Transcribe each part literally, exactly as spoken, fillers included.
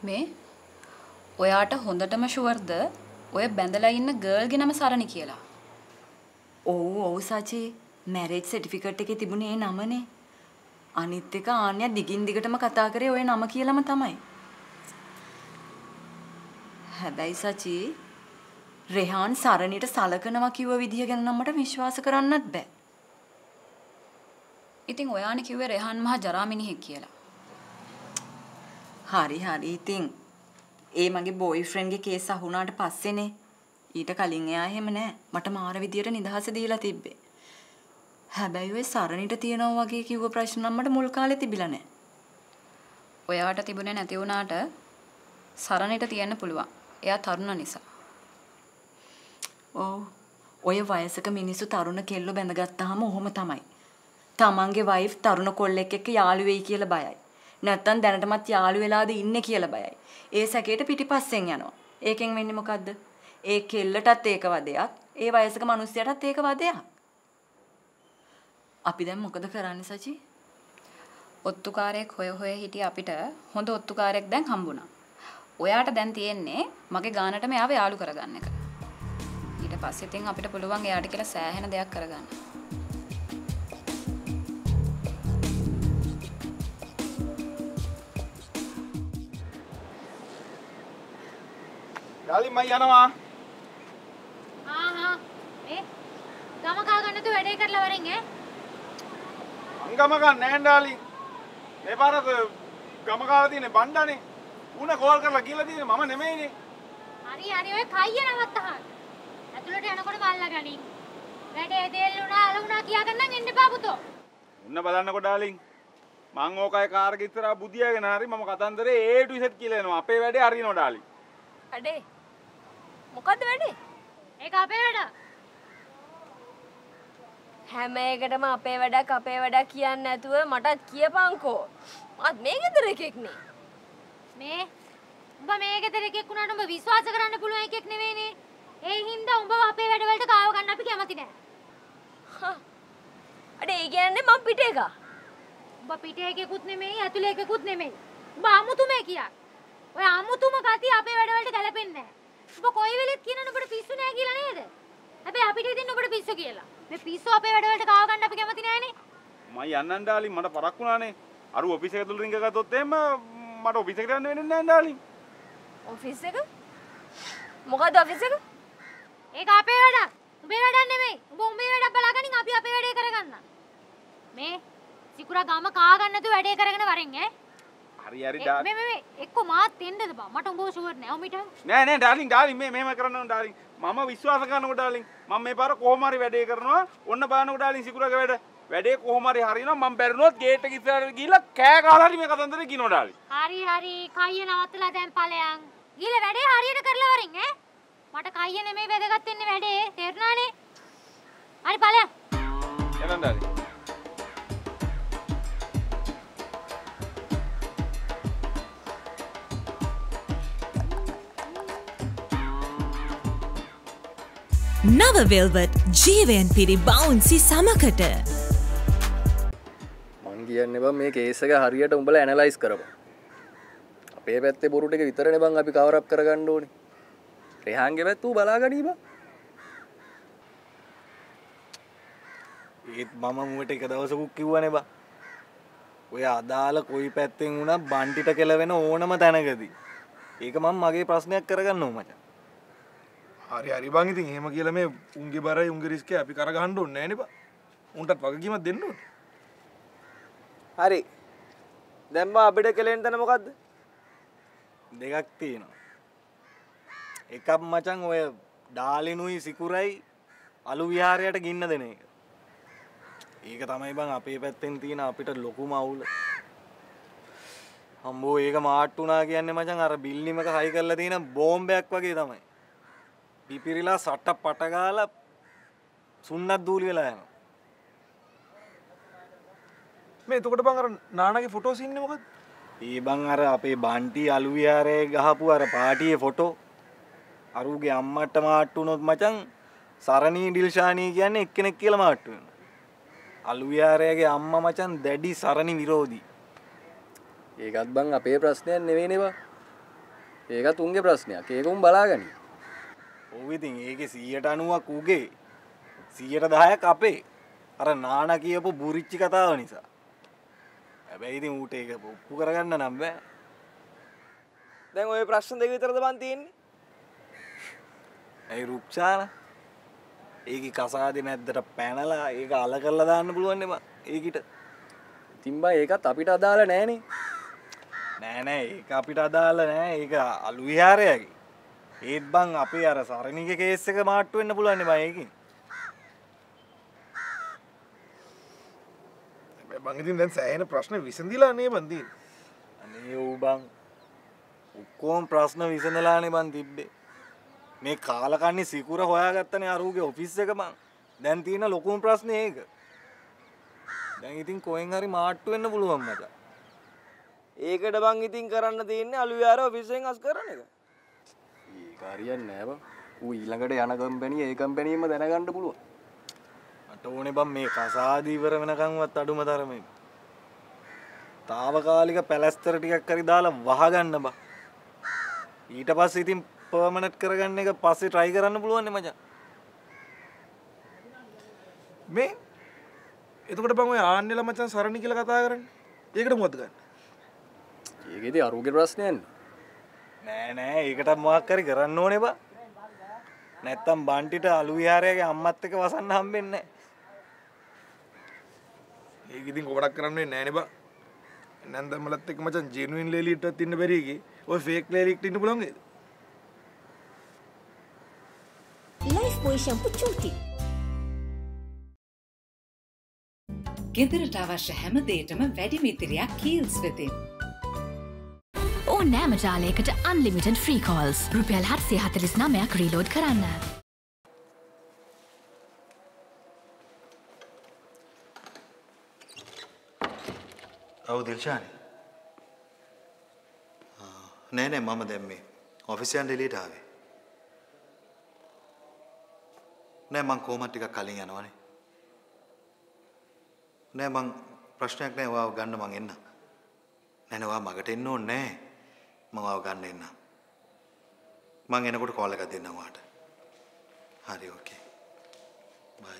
මේ ඔයාට හොඳටම ෂුවර්ද ඔය බැඳලා ඉන්න ගර්ල්ගේ නම සරණි කියලා? ඔව් ඔව් සචි මැරේජ් සර්ටිෆිකේට් එකේ තිබුණේ ඒ නමනේ. අනිත් එක ආන්‍ය දිගින් දිගටම කතා කරේ ඔය නම කියලාම තමයි. හැබැයි සචි රෙහාන් සරණිට සලකනවා කිව්ව විදිය ගැන නම් මට විශ්වාස කරන්නත් බෑ. ඉතින් ඔයානේ කිව්වේ රෙහාන් මහා ජරා මිනිහෙක් කියලා. හරි හරි ඉතින් ඒ මගේ බොයිෆ්‍රෙන්ඩ්ගේ කේස් අහුණාට පස්සේනේ. ඊට කලින් එයා එහෙම නෑ. මට මාර විදියට නිදහස දීලා තිබ්බේ. හැබැයි ඔය සරණිට තියනවා වගේ කිව්ව ප්‍රශ්න නම් මට මුල් කාලේ තිබිලා නෑ. ඔයාට තිබුණේ නැති වුණාට සරණිට තියන්න පුළුවන්. එයා තරුණ නිසා. ඔව්. ඔය වයසක මිනිස්සු තරුණ කෙල්ල බැඳගත්තාම ඔහොම තමයි. තමන්ගේ වයිෆ් තරුණ කොල්ලෙක් එක්ක යාළු වෙයි කියලා බයයි. නැත්තම් දැනටමත් යාළු වෙලාද ඉන්නේ කියලා බයයි. ඒ සැකේට පිටිපස්සෙන් යනවා. ඒකෙන් වෙන්නේ මොකද්ද? ඒ කෙල්ලටත් ඒක වදයක්, ඒ වයසක මිනිස්සයාටත් ඒක වදයක්. අපි දැන් මොකද කරන්නේ සචි? ඔත්තුකාරයෙක් හොය හොය හිටිය අපිට හොඳ ඔත්තුකාරයෙක් දැන් හම්බුණා. ඔයාට දැන් තියෙන්නේ මගේ ගානටම එයාව යාළු කරගන්න එක. ඊට පස්සේ ඉතින් අපිට පුළුවන් එයාට කියලා සෑහෙන දෙයක් කරගන්න. ඩාලි මම යනවා. ආ ආ ඒ ගම කා ගන්නතු වැඩේ කරලා වරින් ඈ. අංගම ගන්න නෑ ඩාලි. මේ පාරට ගම කාලා තියෙන බණ්ඩානේ. උණ කෝල් කරලා කියලා තියෙන්නේ මම නෙමෙයිනේ. හරි හරි ඔය කයිය නවත්තහන්. ඇතුළට යනකොට බල්ලා ගනින්. වැඩේ දෙල්ලුණා අලුණා කියාගෙන නම් එන්න එපා පුතෝ. උන්න බලන්නකො ඩාලින්. මං ඕකයි කාර් එක ඉස්සරහා බුදියාගෙන හරි මම කතන්දරේ A to Z කියලා එනවා. අපේ වැඩේ හරියනවා ඩාලි. අඩේ මොකද්ද වැඩේ? ඒක අපේ වැඩ. හැම එකටම අපේ වැඩක් අපේ වැඩක් කියන්නේ නැතුව මටත් කියපන්කෝ. මත් මේ ගෙදර එකෙක් නේ. මේ උඹ මේ ගෙදර එකෙක් වුණාට උඹ විශ්වාස කරන්න පුළුවන් එකෙක් නෙවෙයිනේ. ඒ හින්දා උඹව අපේ වැඩ වලට කාව ගන්න අපි කැමති නෑ. හා. අඩේ ඒ කියන්නේ මං පිටේ එකා. උඹ පිටේ එකෙකුත් නෙමෙයි ඇතුලේ එකෙකුත් නෙමෙයි. උඹ අමුතුම කියක්. ඔය අමුතුම කතිය අපේ වැඩ වලට ගැලපෙන්නේ නෑ. උඹ කොයි වෙලෙත් කියනන උඹට පිස්සු නෑ කියලා නේද? හැබැයි අපිට ඉතින් උඹට පිස්සු කියලා. මේ පිස්සු අපේ වැඩ වලට කාව ගන්න අපි කැමති නෑනේ. මම යන්නම් ඩාලි මට පරක් වුණානේ. අර ඔෆිස් එක තුල රින්ග ගත්තොත් එහෙම මට ඔෆිස් එකට යන්න වෙන්නේ නෑ ඩාලි. ඔෆිස් එක? මොකද ඔෆිස් එක? ඒක අපේ වැඩක්. උඹේ වැඩක් නෙමෙයි. උඹ උඹේ වැඩක් බලාගනින් අපි අපේ වැඩේ කරගන්න. මේ සිකුරා ගම කා ගන්න නැතුව වැඩේ කරගෙන වරින් ඈ. හරි හරි ඩාලි. මේ මේ එක්ක මාත් එන්නද බා. මට උඹව ෂුවර් නෑ. ඔමිට. නෑ නෑ ඩාලින් ඩාලින් මේ මෙහෙම කරන්න ඕන ඩාලින්. මම විශ්වාස කරනකො ඩාලින්. මම මේ පාර කොහොම හරි වැඩේ කරනවා. ඔන්න බලන්නකො ඩාලින් සිකුරාගේ වැඩ. වැඩේ කොහොම හරි හරියනවා. මම බැරිනොත් ගේට් එක ඉස්සරහට ගිහිල්ලා කෑ ගහලා හරි මේ කතන්දරේ කියනවා ඩාලින්. හරි හරි කයිය නවත්තලා දැන් ඵලයන්. ගිහලා වැඩේ හරියට කරලා වරින් ඈ. මට කයිය නෙමෙයි වැදගත් වෙන්නේ වැඩේ. තේරුණානේ? හරි ඵලයන්. යන්න ඩාලින්. නව වෙල්වට් ජීවයෙන් පිරි බවුන්සි සමකට මං කියන්නේ බං මේ කේස් එක හරියට උඹලා ඇනලයිස් කරපන්. අපේ පැත්තේ බොරු ටික විතරනේ බං අපි කවර් අප් කරගන්න ඕනේ. රෙහාන්ගේ පැත්ත ඌ බලාගනී බං. ඒත් මම මුවට එක දවසකුත් කිව්වනේ බං. ඔය අදාළ කොයි පැත්තෙන් වුණා බන්ටිට කෙලවෙන ඕනම තැනකදී. ඒක මම මගේ ප්‍රශ්නයක් කරගන්නවා මචං. හරි හරි බං ඉතින් එහෙම කියලා මේ උන්ගේ බරයි උන්ගේ රිස්ක් එක අපි කර ගහන්න ඕනේ නෑනේ බං. උන්ටත් වගකීමක් දෙන්න ඕනේ. හරි. දැන් බා අපිට කෙලෙන්න තැන මොකද්ද? දෙකක් තියෙනවා. එකක් මචං ඔය ඩාලිනුයි සිකුරයි අලු විහාරයට ගින්න දෙන එක. ඒක තමයි බං අපේ පැත්තෙන් තියෙන අපිට ලොකුම අවුල. හම්බෝ ඒක මාට්ටු වුණා කියන්නේ මචං අර බිල්ඩින් එක හයි කරලා තියෙන බෝම්බයක් වගේ තමයි. පිපිරිලා සට්ට පට ගාලා සුන්නත් දූලි වෙලා යනවා. මේ එතකොට බං අර නානාගේ ෆොටෝස් ඉන්නේ මොකද? ඒ බං අර අපේ බන්ටි අලු විහාරයේ ගහපු අර පාටියේ ෆොටෝ. අරුගේ අම්මට මාට්ටු වුණොත් මචං සරණී ඩිල්ෂානී කියන්නේ එක්කෙනෙක් කියලා මාට්ටු වෙනවා. අලු විහාරයේ අම්මා මචං දැඩි සරණි විරෝධී. ඒකත් බං අපේ ප්‍රශ්නයක් නෙවෙයිනේ බං. ඒකත් උන්ගේ ප්‍රශ්නයක්. ඒක උන් බලාගනි. ඔව් ඉතින් ඒකේ සීයට අනූවක් උගේ. සීයට දහයක් අපේ. අර නානා කියපු බුරිච්චි කතාව නිසා. හැබැයි ඉතින් ඌට ඒක ඔප්පු කරගන්න නම් බෑ. දැන් ওই ප්‍රශ්න දෙක විතරද බන් තියෙන්නේ? ඒ රුක්ෂාන ඒකේ කසාදේ මැද්දට පැනලා ඒක අල කරලා දාන්න පුළුවන් නේ බං. ඒකිට. ඉතින් බං ඒකත් අපිට අදාළ නෑනේ. නෑ නෑ ඒක අපිට අදාළ නෑ. ඒක අලු විහාරයගේ. ඒත් බං අපේ අර සරණිගේ කේස් එක මාට්ටු වෙන්න පුළුවන් නේ බං ඒකෙන්. බං ඉතින් දැන් සෑහෙන ප්‍රශ්න විසඳිලා නේ බං තියෙන්නේ. අනේ ඌ බං ඔක්කොම ප්‍රශ්න විසඳලානේ බං තිබ්බේ. මේ කාලකන්ණි සිකුර හොයාගත්තනේ අරූගේ ඔෆිස් එක බං. දැන් තියෙන ලොකුම ප්‍රශ්නේ ඒක. දැන් ඉතින් කොහෙන් හරි මාට්ටු වෙන්න පුළුවන් මචං. ඒකට බං ඉතින් කරන්න තියෙන්නේ අලු විහාර ඔෆිස් එකෙන් අස් කරන එක. ඒක හරියන්නේ නෑ බං. ඌ ඊළඟට යන කම්පැනි ඒ කම්පැනියෙම දැනගන්න පුළුවන්. මට ඕනේ බං මේ කසාද ඉවර වෙනකන්වත් අඩුම තරමේ. తాවකාලික පැලස්තර ටිකක් හරි දාලා වහගන්න බං. ඊට පස්සේ ඉතින් පර්මනන්ට් කරගන්න එක පස්සේ try කරන්න පුළුවන් නේ මචං. මේ එතකොට බං ඔය ආන්නෙලා මචං සරණි කියලා කතා කරන්නේ. ඒකට මොකද ගන්න? ඒකේදී අරුගේ ප්‍රශ්නයක් නෑ නෑ ඒකට මොකක් හරි කරන්න ඕනේ බං. නැත්තම් බන්ටිට අලු විහාරයේ අම්මත් එක්ක වසන්න හම්බෙන්නේ නෑ. ඒක ඉතින් කොබඩක් කරන්න වෙන්නේ නෑනේ බං. නන්දමලත් එක්ක මචං ජෙනුයින් ලේලියටත් ඉන්න බැරි එකේ ඔය ෆේක් ලේලියට ඉන්න පුළුවන් නේද? ලයිෆ් බොයි ෂැම්පු චූටි. ගෙදරට අවශ්‍ය හැම දෙයකම වැඩි මිත්‍රයක් කීල්ස් වෙතින්. ඕනෑම ජාලයකට අන්ලිමිටඩ් ෆ්‍රී කෝල්ස් රුපියල් හත්සිය හතළිස් නවයක් රීලෝඩ් කරන්න. ඔව් දිල්ෂානි. නෑ නෑ මම දැන් මේ ඔෆිස් එකෙන් එළියට ආවේ. නෑ මං කොහොමද ටිකක් කලින් යනවනේ. නෑ මං ප්‍රශ්නයක් නෑ ඔයාව ගන්න මං එන්න. නෑ නෑ ඔයා මගට එන්න ඕනේ නෑ. මම ඔයාව ගන්න එන්න. මං එනකොට කෝල් එකක් දෙන්නම් ඔයාට. හරි ඕකේ. බයි.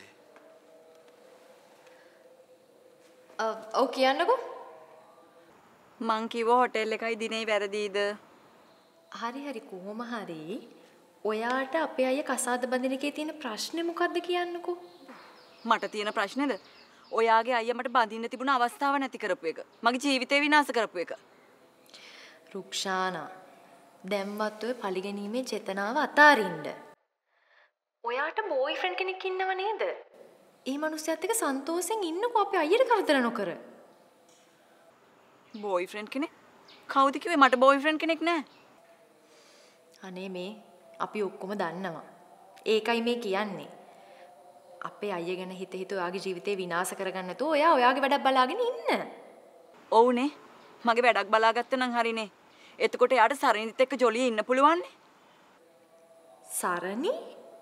අ ඔව් කියන්නකෝ. මං කිව්ව හොටෙල් එකයි දිනේ වැරදීද? හරි හරි කොහොම හරි ඔයාට අපේ අය කසාද බඳින එකේ තියෙන ප්‍රශ්නේ මොකද්ද කියන්නකෝ. මට තියෙන ප්‍රශ්නේද? ඔයාගේ අයියා මට බඳින්න තිබුණ අවස්ථාව නැති කරපු එක. මගේ ජීවිතේ විනාශ කරපු එක. රුක්ෂානා දැම්වත් ඔය පරිගැනීමේ චේතනාව අතාරින්න. ඔයාට බෝයිෆ්‍රෙන්ඩ් කෙනෙක් ඉන්නව නේද? ඒ මනුස්සයාත් එක්ක සන්තෝෂෙන් ඉන්නකෝ අපේ අයියට කරදර නොකර. බෝයිෆ්‍රෙන්ඩ් කෙනෙක්? කවුද කිව්වේ මට බෝයිෆ්‍රෙන්ඩ් කෙනෙක් නැහැ? අනේ මේ අපි ඔක්කොම දන්නවා. ඒකයි මේ කියන්නේ. අපේ අයියා ගැන හිත හිත ඔයාගේ ජීවිතේ විනාශ කරගන්න නැතුව ඔයා ඔයාගේ වැඩක් බලාගෙන ඉන්න. ඔව්නේ. මගේ වැඩක් බලාගත්තා නම් හරිනේ. එතකොට එයාට සරණිත් එක්ක ජොලියේ ඉන්න පුළුවන් නේ. සරණි?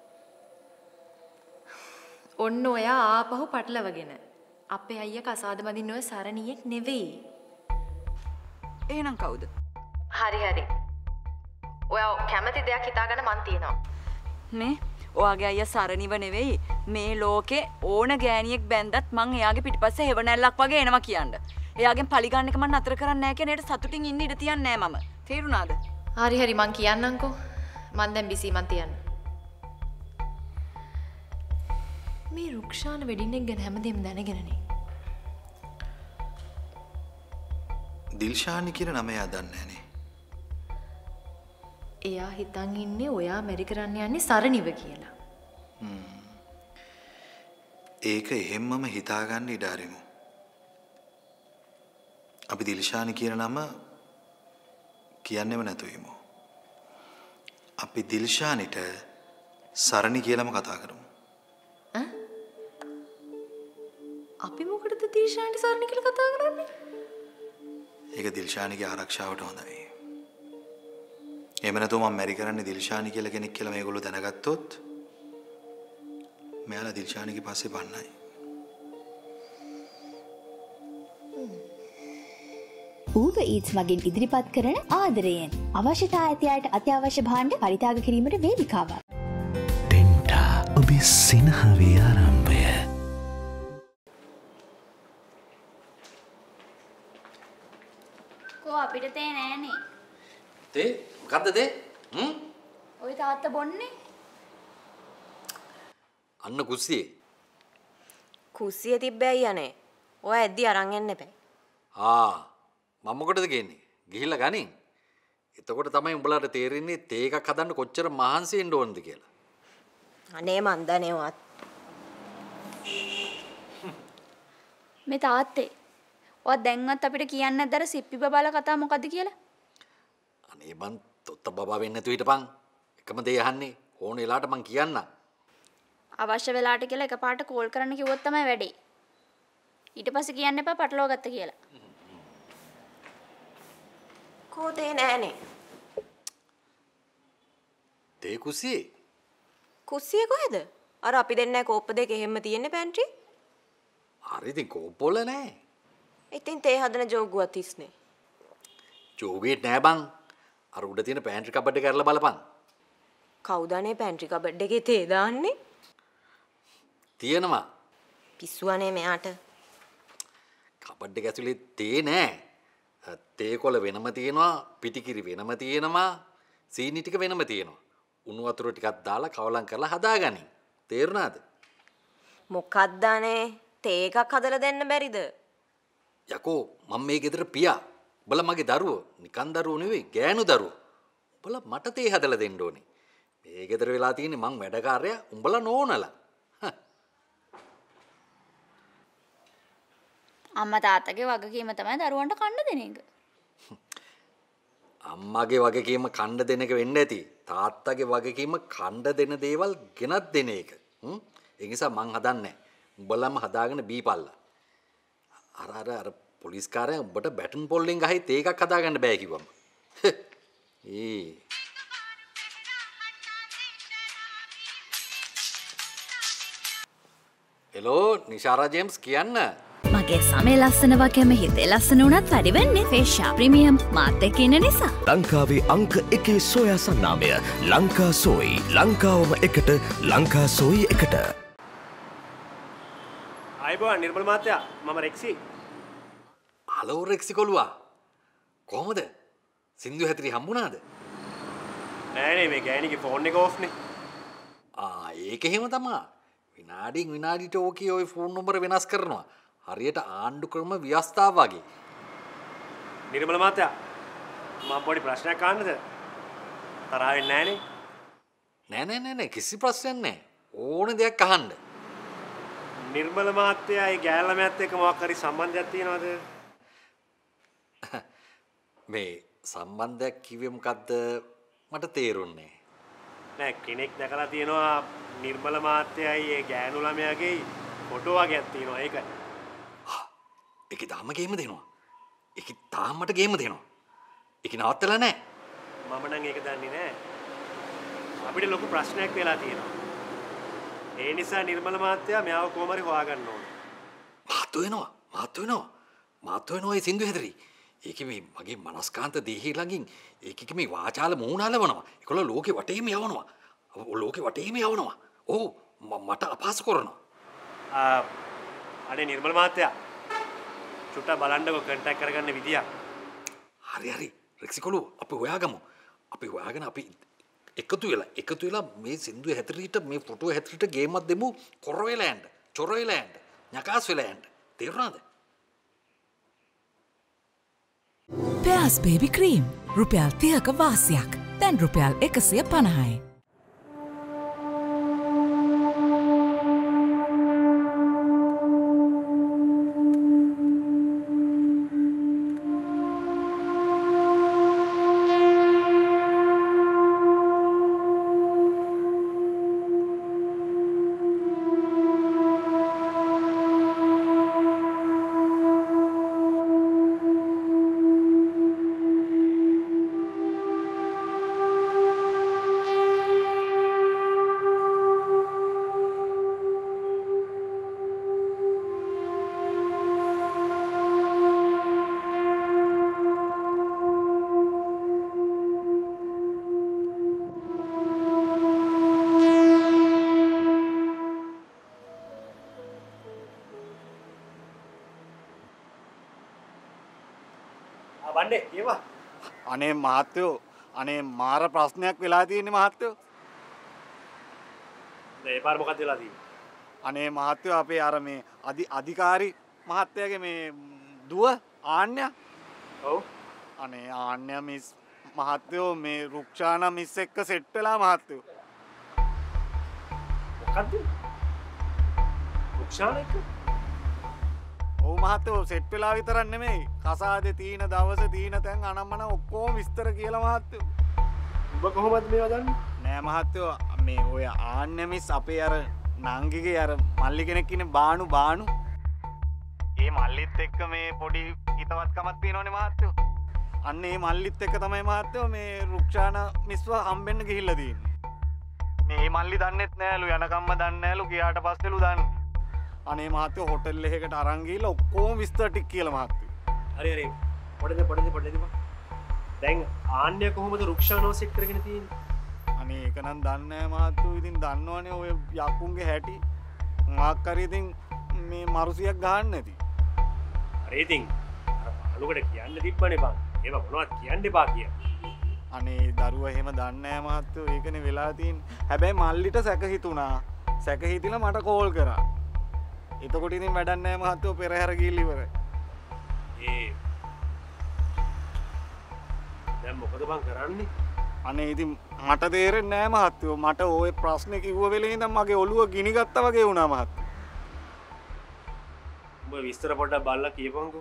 ඔන්න ඔයා ආපහු පටලවගෙන. අපේ අයියා කසාද බඳින්න ඔය සරණියෙක් නෙවෙයි. එහෙනම් කවුද? හරි හරි. ඔයා කැමති දෙයක් හිතාගන්න මන් තියනවා. නේ? ඔයාගේ අයියා සරණිව නෙවෙයි මේ ලෝකේ ඕන ගෑණියෙක් බැන්දත් මං එයාගේ පිටිපස්සේ හෙවණැල්ලක් වගේ එනවා කියන්න. එයාගෙන් පලි ගන්න එක මං නතර කරන්නේ නැහැ කියන එකට සතුටින් ඉන්න ඉඩ තියන්නේ නැහැ මම. තේරුණාද? හරි හරි මං කියන්නම්කෝ. මං දැන් බිසි මං තියන්න. මේ රුක්ෂාන වෙඩින් එක ගැන හැමදේම දැනගෙනනේ. දිල්ෂානි කියන නම එයා දන්නේ නැහනේ. එයා හිතන් ඉන්නේ ඔයා මැරි කරන්න යන්නේ සරණිව කියලා. ඒක එහෙම්මම හිතාගන්න ඉඩ අරිමු. අපි දිල්ෂානි කියන නම කියන්නෙම නැතු වෙමු. අපි දිල්ෂානිට සරණි කියලාම කතා කරමු. ඈ? අපි මොකටද දිල්ෂානිට සරණි කියලා කතා කරන්නේ? ඒක දිල්ෂානිගේ ආරක්ෂාවට හොඳයි. එහෙම නැතුව මම මැරි කරන්නේ දිල්ෂානි කියලා කෙනෙක් කියලා මේගොල්ලෝ දැනගත්තොත් මෙයාලා දිල්ෂානිගේ පස්සේ පන්නයි. Uber Eats මගින් ඉදිරිපත් කරන ආදරයෙන් අවශ්‍යතා ඇති අයට අත්‍යවශ්‍ය භාණ්ඩ පරිත්‍යාග කිරීමට වේදිකාවක්. ඩෙන්ටා ඔබේ සිනහවේ ආරම්භය. කෝ අපිට තේ නෑනේ. තේ මොකද්ද තේ? හ්ම්? ඔය තාත්තා බොන්නේ. අන්න කුස්සියේ. කුස්සිය තිබ්බයි යන්නේ. ඔය ඇද්දි අරන් එන්න එපා. ආ මම මොකටද කියන්නේ? ගිහිල්ලා ගනින්. එතකොට තමයි උඹලාට තේරෙන්නේ තේ එකක් හදන්න කොච්චර මහන්සි වෙන්න ඕනද කියලා. අනේ මන් දනේවත්. මේ තාත්තේ. ඔය දැන්වත් අපිට කියන්න නැද්ද අර සිප්පි බබාලා කතාව මොකද්ද කියලා? අනේ මං තොත්ත බබා වෙන්නේ නැතුව හිටපන්. එකම දේ අහන්නේ. ඕන වෙලාවට මං කියන්නම්. අවශ්‍ය වෙලාවට කියලා එකපාරට කෝල් කරන්න කිව්වොත් තමයි වැඩේ. ඊට පස්සේ කියන්න එපා පටලවා ගත්ත කියලා. කෝතේ නෑනේ. තේ කුස්සියේ. කුස්සිය කොහෙද? අර අපි දෙන්නයි කෝප්ප දෙක එහෙම තියෙන්නේ පැන්ට්‍රි. හරි ඉතින් කෝප්පොල නෑ. ඉතින් තේ හදන ජෝගුවත් ඉස්නේ. ජෝගේට නෑ බං. අර උඩ තියෙන පැන්ට්‍රි කබඩ් එක කරලා බලපන්. කවුද අනේ පැන්ට්‍රි කබඩ් එකේ තේ දාන්නේ? තියෙනවා. පිස්සුවනේ මෙයාට. කබඩ් එක ඇතුලේ තේ නෑ. තේ කොළ වෙනම තියෙනවා, පිටිකිරි වෙනම තියෙනවා, සීනි ටික වෙනම තියෙනවා. උණු වතුර ටිකක් දාලා කවලම් කරලා හදාගනි. තේරුණාද? මොකක්ද අනේ? තේ එකක් හදලා දෙන්න බැරිද? යකෝ මම මේ ගෙදර පියා. උඹලා මගේ දරුවෝ. නිකන් දරුවෝ නෙවෙයි, ගෑනු දරුවෝ. උඹලා මට තේ හදලා දෙන්න ඕනේ. මේ ගෙදර වෙලා තියෙන්නේ මං වැඩකාරයා, උඹලා නෝනලා. අම්මා තාත්තගේ වගකීම තමයි දරුවන්ට කන්න දෙන එක. අම්මාගේ වගකීම කන්න දෙන එක වෙන්න ඇති. තාත්තගේ වගකීම කන්න දෙන දේවල් ගෙනත් දෙන එක. හ්ම්. ඒ නිසා මං හදන්නේ. උඹලම හදාගෙන බීපල්ලා. අර අර අර පොලිස් කාරයා උඹට බැටන් පොල්ලෙන් ගහයි තේ එකක් හදාගන්න බෑ කිව්වම. ඒ හෙලෝ නිශාරා ජේම්ස් කියන්න. මගේ සමේ ලස්සන වගේම හිතේ ලස්සන උනත් වැඩි වෙන්නේ ෆේෂා ප්‍රීමියම් මාත් එක්ක ඉන්න නිසා. ලංකාවේ අංක එකේ සෝයා සන්නාමය ලංකා සෝයි. ලංකාවම එකට ලංකා සෝයි එකට. ආයිබෝන් නිර්මල් මහත්තයා මම රෙක්සි. හලෝ රෙක්සි කොළුවා. කොහමද? සින්දු හැතිරි හම්බුණාද? නෑ නේ මේ ගෑණිගේ ෆෝන් එක ඕෆ් නේ. ආ ඒක එහෙම තමයි. විනාඩියෙන් විනාඩියට ඕකේ ওই ෆෝන් නම්බර වෙනස් කරනවා. හරියට ආණ්ඩු ක්‍රම ව්‍යවස්ථාව වගේ. නිර්මල මහත්තයා මම පොඩි ප්‍රශ්නයක් අහන්නද? තරහ වෙන්නේ නෑනේ. නෑ නෑ නෑ නෑ කිසි ප්‍රශ්නයක් නෑ. ඕන දෙයක් අහන්න. නිර්මල මහත්තයා ඒ ගෑල්ලමයත් එක්ක මොකක් හරි සම්බන්ධයක් තියෙනවද? මේ සම්බන්ධයක් කිව්වේ මොකද්ද මට තේරුන්නේ නෑ. කෙනෙක් දැකලා තියෙනවා නිර්මල මහත්තයයි ඒ ගෑනු ළමයාගේ ෆොටෝ වගේක් තියෙනවා ඒකයි. ඒකේ තාම ගේම දෙනවා. ඒකේ තාම මට ගේම දෙනවා. ඒක නවත්තලා නෑ. මම නම් ඒක දන්නේ නෑ. අපිට ලොකු ප්‍රශ්නයක් වෙලා තියෙනවා. ඒ නිසා නිර්මල මහත්තයා මෙයාව කොහොම හරි හොයාගන්න ඕනේ. මාත් වෙනවා. මාත් වෙනවා. මාත් වෙනවා ඒ සින්දු හැදරි. ඒකේ මේ මගේ මනස්කාන්ත දේහය ළඟින් ඒකේ මේ වාචාල මූණාලවනවා. ඒකල ලෝකේ වටේම යවනවා. ලෝකේ වටේම යවනවා. ඔව් මට අපහාස කරනවා. ආ අනේ නිර්මල මහත්තයා චුට්ටක් බලන්නකො කන්ටැක්ට් කරගන්න විදිය. හරි හරි රෙක්සිකොලු අපි හොයාගමු. අපි හොයාගෙන අපි එකතු වෙලා එකතු වෙලා මේ සින්දුවේ හැතරීට මේ ෆොටෝ හැතරීට ගේමක් දෙමු. කොරවෙලෑන්ඩ් චොරවෙලෑන්ඩ් nyakaas වෙලෑන්ඩ්. තේරුණාද? Pears baby cream රුපියල් තිහක වාසියක්. දැන් රුපියල් එකසිය පනහයි. අනේ ඒවා අනේ මහත්තයෝ අනේ මාර ප්‍රශ්නයක් වෙලා තියෙන්නේ මහත්තයෝ. ඒ පාර මොකක්ද වෙලා තියෙන්නේ? අනේ මහත්තයෝ අපේ අර මේ අධි අධිකාරී මහත්තයාගේ මේ දුව ආන්‍ය. ඔව්. අනේ ආන්‍ය මිස් මහත්තයෝ මේ රුක්ෂානා මිස් එක්ක සෙට් වෙලා මහත්තයෝ. මොකද්ද? රුක්ෂානා එක්ක? ඔව් මහත්තයෝ සෙට් වෙලා විතරක් නෙමෙයි. කසාදේ තීන දවස තීන තැන් අනම්මන ඔක්කොම විස්තර කියලා මහත්තයෝ. ඔබ කොහොමද මේවා දන්නේ? නෑ මහත්තයෝ මේ ඔය ආන්‍ය මිස් අපේ අර නංගිගේ අර මල්ලි කෙනෙක් ඉන්නේ බානු බානු. ඒ මල්ලිත් එක්ක මේ පොඩි හිතවත්කමක් තියෙනවනේ මහත්තයෝ. අන්න ඒ මල්ලිත් එක්ක තමයි මහත්තයෝ මේ රුක්ෂානා මිස්ව හම්බෙන්න ගිහිල්ලා තියෙන්නේ. මේ මල්ලි දන්නෙත් නෑලු යනකම්ම දන්නේ නෑලු ගියාට පස්සෙලු දන්නේ. අනේ මහත්තයෝ හොටෙල් එකකට අරන් ගිහිල්ලා ඔක්කොම විස්තර ටික කියලා මහත්තයෝ. හරි හරි පොඩ්ඩක් පොඩ්ඩක් පොඩ්ඩක් දැන් ආන්‍ය කොහොමද රුක්ෂානෝ සෙට් කරගෙන තියෙන්නේ? අනේ ඒක නම් දන්නේ නෑ මහත්තයෝ. ඉතින් දන්නවනේ ඔය යක්කුන්ගේ හැටි. මාක් හරි ඉතින් මේ මරුසියක් ගහන්න නැති. හරි ඉතින් අර අලුකට කියන්න තිබ්බනේ බං. ඒව මොනවද කියන්න එපා කිය. අනේ දරුවා එහෙම දන්නේ නෑ මහත්තයෝ. ඒකනේ වෙලා තියෙන්නේ. හැබැයි මල්ලිට සැක හිතුණා. සැක හිතිලා මට කෝල් කරා. එතකොට ඉතින් වැඩක් නෑ මහත්තයෝ පෙරහැර ගිහින් ඉවරයි. ඒ දැන් මොකද බං කරන්නේ? අනේ ඉතින් මට තේරෙන්නේ නෑ මහත්තයෝ. මට ওই ප්‍රශ්නේ කිව්ව වෙලේ ඉඳන් මගේ ඔළුව ගිනි ගත්තා වගේ වුණා මහත්තයෝ. උඹ විස්තර පොඩ්ඩක් බලලා කියපන්කෝ.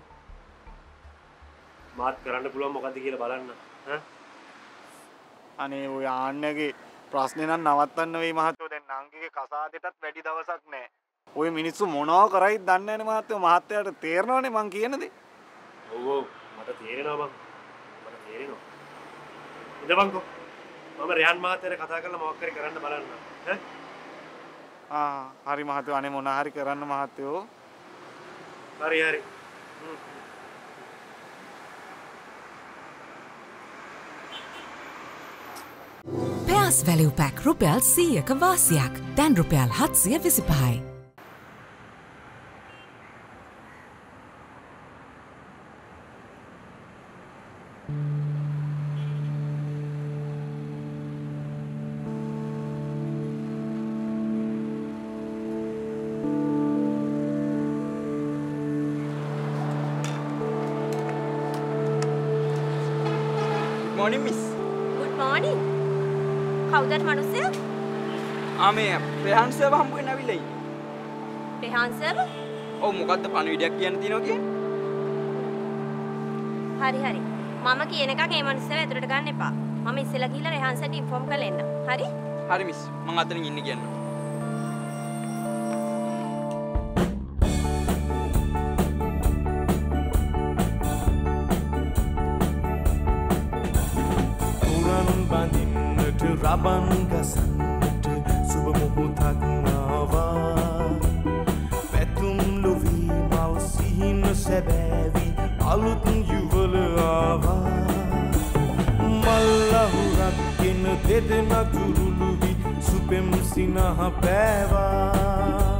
මාත් කරන්න පුළුවන් මොකද්ද කියලා බලන්න. ඈ අනේ ඔය ආන්නගේ ප්‍රශ්නේ නම් නවත්තන්න වෙයි මහත්තයෝ. දැන් නංගිගේ කසාදෙටත් වැඩි දවසක් නෑ. ඔය මිනිස්සු මොනවා කරයිද දන්නේ නෑනේ මහත්තයෝ. මහත්තයාට තේරෙනවනේ මං කියන දේ. ඔව් ඔව් මට තේරෙනවා බං. මට තේරෙනවා. ඉඳපන්කෝ. මම රයන් මහත්තයාට කතා කරලා මොකක් හරි කරන්න බලන්න. ඈ ආ හරි මහත්තයෝ. අනේ මොනවා හරි කරන්න මහත්තයෝ. හරි හරි. පෙයාස් වැලිව් පැක් රුපියල් සීයක වාසියක්. දැන් රුපියල් හත්සිය විසිපහයි. morning miss. Good morning. කවුද මනුස්සයා? ආ මේ රෙහාන් සර්ව හම්බ වෙන්න අවිලයි. රෙහාන් සර්ව? ඔව් මොකද්ද පණිවිඩයක් කියන්න තියෙනවා කියන්නේ? හරි හරි. මම කියන එකක් ඒ මනුස්සයා ඇතුළට ගන්න එපා. මම ඉස්සෙල්ලා ගිහලා රෙහාන් සර්ට ඉන්ෆෝම් කරලා එන්න. හරි? හරි මිස්. මම අතනින් ඉන්නේ කියන්න. රබන් ගසන්නට සුබ මොහොතක් ආවා. පැතුම් ලොවී මල් සිහින සැබෑවි අලුත් යුවල ආවා. මල්ලහුරක් ගෙන දෙදෙන තුරුළුවි සුපෙම් සිනහ පෑවා.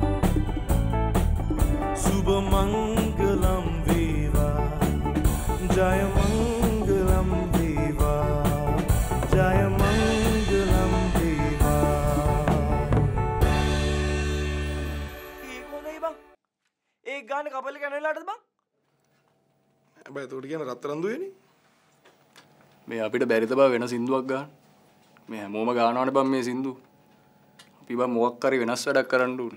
සුබ මංගලම් වේවා ජය මංගලම් වේවා ජය ගාන කපල් එක යනලාටද බං? හැබැයි ඒකට කියන රත්තරන් දුවේනේ. මේ අපිට බැරිද බා වෙන සින්දුවක් ගන්න? මේ හැමෝම ගානවනේ බං මේ සින්දු. අපි බං මොකක් හරි වෙනස් වැඩක් කරන්න ඕනේ.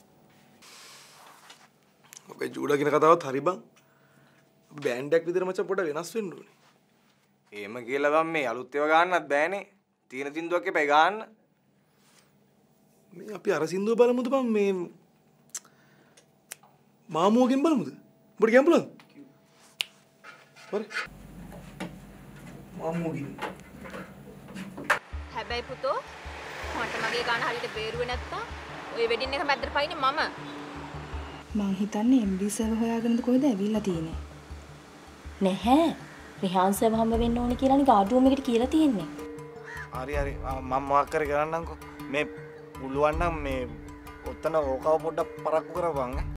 අපේ ජූඩා කියන කතාවත් හරි බං. අපි බෑන්ඩ් එකක් විදිහට මචං පොඩ්ඩක් වෙනස් වෙන්න ඕනේ. එහෙම කියලා බං මේ අලුත් ඒවා ගන්නත් බෑනේ. තීන සින්දුවක් එපා ගන්න. මේ අපි අර සින්දුව බලමුද බං මේ මාමුවගෙන් බලමුද? උඹට කියන්න පුළුවන්ද? හරි. මාමුවගෙන්. හැබැයි පුතෝ මට මගේ ගාන හරියට බේරුවේ නැත්තම් ඔය වෙඩින් එක මැද්දට පයින්නේ මම. මං හිතන්නේ එම් ඩී සර්ව හොයාගෙනද කොහෙද ඇවිල්ලා තියෙන්නේ? නැහැ. රිහාන් සර්ව හම්බ වෙන්න ඕනේ කියලානේ ගාඩ් රූම් එකට කියලා තියෙන්නේ. හරි හරි මම මොකක් කර කරන්නම්කෝ. මේ පුළුවන් නම් මේ ඔතන ඕකව පොඩ්ඩක් පරක්කු කරපන්.